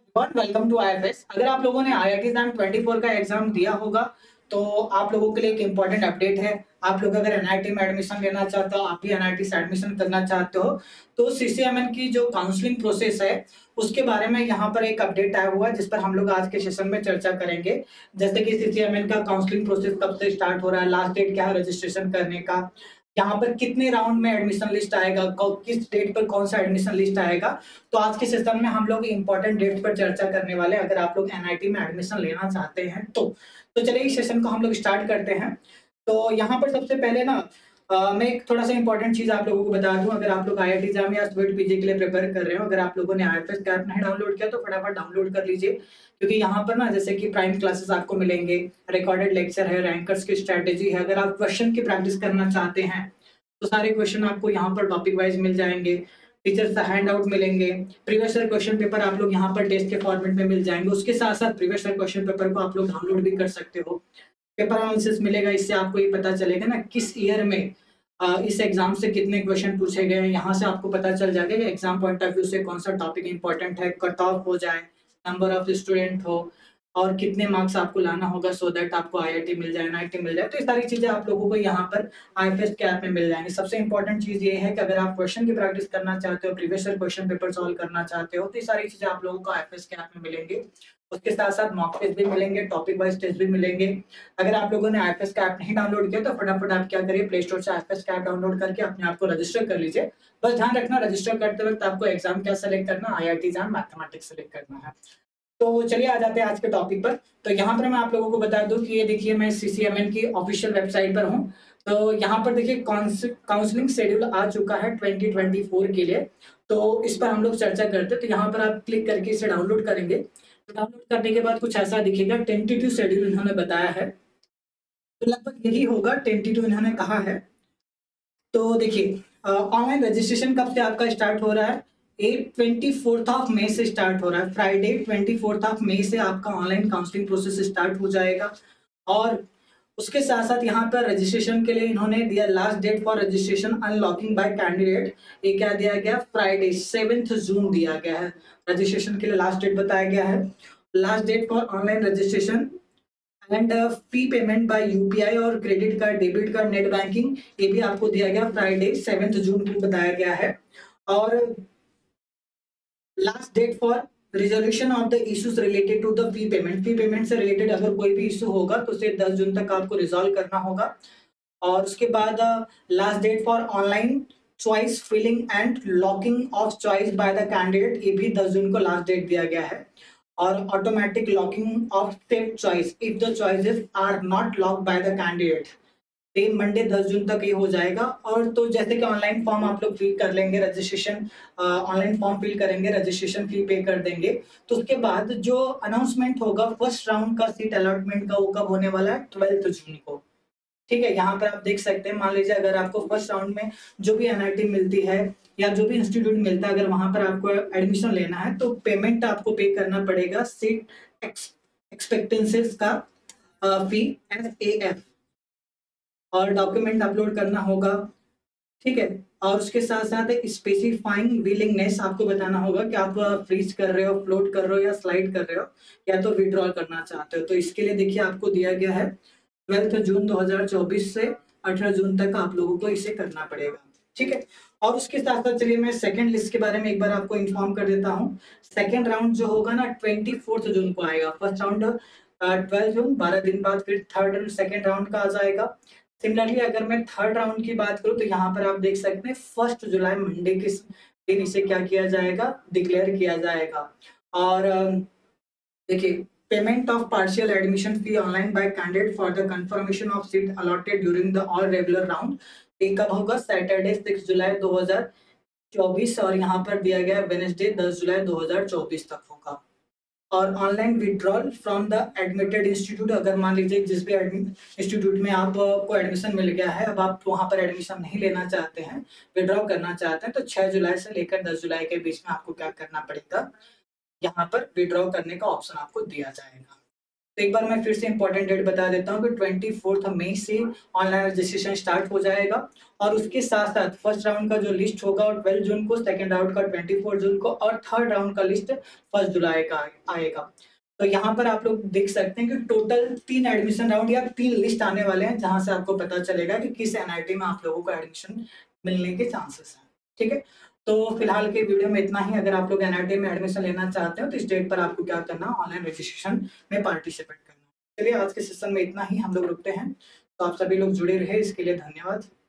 Welcome to IFS. अगर आप लोगों ने आईआईटी एग्जाम 24 का एग्जाम दिया होगा तो आप लोगों के लिए एक इम्पॉर्टेंट अपडेट है। आप लोग अगर एनआईटी में एडमिशन लेना चाहते हो, आप भी एनआईटी से एडमिशन करना चाहते हो, तो सीसीएमएन की जो काउंसलिंग प्रोसेस है उसके बारे में यहाँ पर एक अपडेट आया हुआ है जिस पर हम लोग आज के सेशन में चर्चा करेंगे। जैसे कि सीसीएमएन का काउंसलिंग प्रोसेस कब से स्टार्ट हो रहा है, लास्ट डेट क्या है रजिस्ट्रेशन करने का, यहाँ पर कितने राउंड में एडमिशन लिस्ट आएगा, किस डेट पर कौन सा एडमिशन लिस्ट आएगा। तो आज के सेशन में हम लोग इम्पोर्टेंट डेट्स पर चर्चा करने वाले हैं अगर आप लोग एनआईटी में एडमिशन लेना चाहते हैं तो चलिए इस सेशन को हम लोग स्टार्ट करते हैं। तो यहाँ पर सबसे पहले ना मैं एक थोड़ा सा इंपॉर्टेंट चीज आप लोगों को बता दूं। अगर आप लोग आईआईटी एग्जाम या स्वीट पीजी के लिए प्रिपेयर कर रहे हो, अगर आप लोगों ने आईएफएस का ऐप नहीं डाउनलोड किया तो फटाफट डाउनलोड कर लीजिए, क्योंकि यहाँ पर ना जैसे कि प्राइम क्लासेस आपको मिलेंगे, रिकॉर्डेड लेक्चर है, रैंकर्स की स्ट्रेटेजी है। अगर आप क्वेश्चन की प्रैक्टिस करना चाहते हैं तो सारे क्वेश्चन आपको यहाँ पर टॉपिक वाइज मिल जाएंगे, टीचर से हैंड आउट मिलेंगे, प्रीवियस ईयर क्वेश्चन पेपर आप लोग यहाँ पर टेस्ट के फॉर्मेट में मिल जाएंगे। उसके साथ साथ प्रीवियस ईयर क्वेश्चन पेपर को आप लोग डाउनलोड भी कर सकते हो, पेपर एनालिसिस मिलेगा। इससे आपको ये पता चलेगा ना किस ईयर में इस एग्जाम से कितने क्वेश्चन पूछे गए हैं। यहाँ से आपको पता चल जाएगा कि एग्जाम पॉइंट ऑफ व्यू से कौन सा टॉपिक इंपॉर्टेंट है, कट ऑफ हो जाए, नंबर ऑफ स्टूडेंट हो, और कितने मार्क्स आपको लाना होगा सो दैट आपको आईआईटी मिल जाए, एनआईटी मिल जाए। तो ये सारी चीजें आप लोगों को यहाँ पर आईएफएस के ऐप में मिल जाएंगे। सबसे इंपॉर्टेंट चीज ये है कि अगर आप क्वेश्चन की प्रैक्टिस करना चाहते हो, previous year question paper solve करना चाहते हो, तो ये सारी चीजें आप लोगों को आईएफएस के ऐप में मिलेंगे। उसके साथ साथ मॉक टेस्ट भी मिलेंगे, टॉपिक वाइज टेस्ट भी मिलेंगे। अगर आप लोगों ने आईएफएस का ऐप नहीं डाउनलोड किया तो फटाफट आप क्या करिए, प्ले स्टोर से आईएफएस का ऐप डाउनलोड करके अपने आप को रजिस्टर कर लीजिए। बस ध्यान रखना रजिस्टर करते वक्त आपको एग्जाम क्या सेलेक्ट करना, आईआईटी एग्जाम मैथमेटिक्स सेलेक्ट करना है। तो चलिए आ जाते हैं आज के टॉपिक पर। तो यहाँ पर मैं आप लोगों को बता दूं कि ये देखिए मैं सीसीएमएन की ऑफिशियल वेबसाइट पर हूँ। तो यहाँ पर देखिए काउंसलिंग शेड्यूल आ चुका है 2024 के लिए। तो इस पर हम लोग चर्चा करते हैं। तो यहाँ पर आप क्लिक करके इसे डाउनलोड करेंगे। तो डाउनलोड करने के बाद कुछ ऐसा दिखेगा, टेंटेटिव शेड्यूल इन्होंने बताया है, तो लगभग यही होगा, टेंटेटिव इन्होंने कहा है। तो देखिए ऑनलाइन रजिस्ट्रेशन कब से आपका स्टार्ट हो रहा है, 24th ऑफ मई से स्टार्ट हो रहा है। फ्राइडे 24th ऑफ मई से आपका ऑनलाइन काउंसलिंग प्रोसेस स्टार्ट हो जाएगा। और उसके साथ साथ यहाँ पर रजिस्ट्रेशन के लिए इन्होंने दिया last date for registration unlocking by candidate, ये क्या दिया गया, फ्राइडे 7 जून दिया गया है। रजिस्ट्रेशन के लिए लास्ट डेट बताया गया है। Last date for online registration and fee payment by UPI और credit card, debit card, net banking, ये भी आपको दिया गया फ्राइडे 7 जून को बताया गया है। और last date for resolution of the issues related to the fee payment से रिलेटेड अगर कोई भी इशू होगा तो उसे 10 जून तक आपको रिजॉल्व करना होगा। और उसके बाद last date for online choice filling and locking of choice by the candidate, ये भी 10 जून को लास्ट डेट दिया गया है। और automatic locking of save choice if the choices are not locked by the candidate, ये मंडे 10 जून तक ये हो जाएगा। और तो जैसे कि ऑनलाइन फॉर्म आप लोग फिल कर लेंगे, रजिस्ट्रेशन ऑनलाइन फॉर्म फिल करेंगे, रजिस्ट्रेशन फी पे कर देंगे, तो उसके बाद जो अनाउंसमेंट होगा फर्स्ट राउंड का सीट अलॉटमेंट का, वो कब होने वाला है, 12 जून को। ठीक है, यहाँ पर आप देख सकते हैं, मान लीजिए अगर आपको फर्स्ट राउंड में जो भी एनआईटी मिलती है या जो भी इंस्टीट्यूट मिलता है, अगर वहां पर आपको एडमिशन लेना है तो पेमेंट आपको पे करना पड़ेगा सीट एक्सपेक्टेंसीज का फी, SAF, और डॉक्यूमेंट अपलोड करना होगा। ठीक है, और उसके साथ साथ स्पेसिफाइंग विलिंगनेस आपको बताना होगा कि आप फ्रीज कर रहे हो, फ्लोट कर रहे हो या स्लाइड कर रहे हो, या तो विड्रॉल करना चाहते हो। तो इसके लिए देखिए आपको दिया गया है 12 जून 2024 से 18 जून तक आप लोगों को इसे करना पड़ेगा। ठीक है, और उसके साथ साथ चलिए मैं सेकंड लिस्ट के बारे में एक बार आपको इन्फॉर्म कर देता हूँ। सेकंड राउंड जो होगा ना 24 जून को आएगा। फर्स्ट राउंड 12 जून, 12 दिन बाद फिर थर्ड एंड सेकंड राउंड का आ जाएगा। सिमिलरली अगर मैं थर्ड राउंड की बात करूं तो यहाँ पर आप देख सकते हैं 1 जुलाई मंडे के दिन इसे क्या किया जाएगा, डिक्लेयर किया जाएगा। और देखिए payment of partial admission fee online by candidate for the confirmation of seat allotted during the all regular round, ये कब होगा, सैटरडे 6 जुलाई 2024, और यहाँ पर दिया गया वेडनेसडे 10 जुलाई 2024 तक होगा। और online withdrawal from the admitted institute, अगर मान लीजिए जिस भी इंस्टीट्यूट में आपको एडमिशन मिल गया है, अब आप वहां पर एडमिशन नहीं लेना चाहते हैं, विड्रॉ करना चाहते हैं, तो 6 जुलाई से लेकर 10 जुलाई के बीच में आपको क्या करना पड़ेगा, यहाँ पर विड्रॉ करने का ऑप्शन आपको दिया जाएगा। तो एक बार मैं फिर से इंपॉर्टेंट डेट बता देता हूँ कि 24 मई से ऑनलाइन रजिस्ट्रेशन स्टार्ट हो जाएगा और उसके साथ साथ फर्स्ट राउंड का जो लिस्ट होगा वो 12 जून को, सेकंड राउंड का 24 जून को और थर्ड राउंड का लिस्ट 1 जुलाई का आएगा। तो यहाँ पर आप लोग देख सकते हैं कि टोटल 3 एडमिशन राउंड या 3 लिस्ट आने वाले हैं, जहाँ से आपको पता चलेगा कि किस एनआईटी में आप लोगों को एडमिशन मिलने के चांसेस हैं। ठीक है, तो फिलहाल के वीडियो में इतना ही। अगर आप लोग एनआईटी में एडमिशन लेना चाहते हो तो इस डेट पर आपको क्या करना, ऑनलाइन रजिस्ट्रेशन में पार्टिसिपेट करना। चलिए आज के सेशन में इतना ही हम लोग रुकते हैं। तो आप सभी लोग जुड़े रहे, इसके लिए धन्यवाद।